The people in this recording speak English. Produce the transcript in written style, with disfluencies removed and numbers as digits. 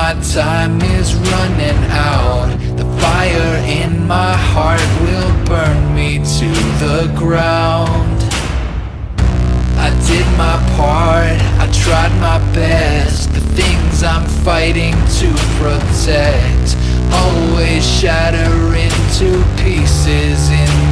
my time is running out. The fire in my heart will burn me to the ground. I did my part, I tried my best. The things I'm fighting to protect always shatter into pieces in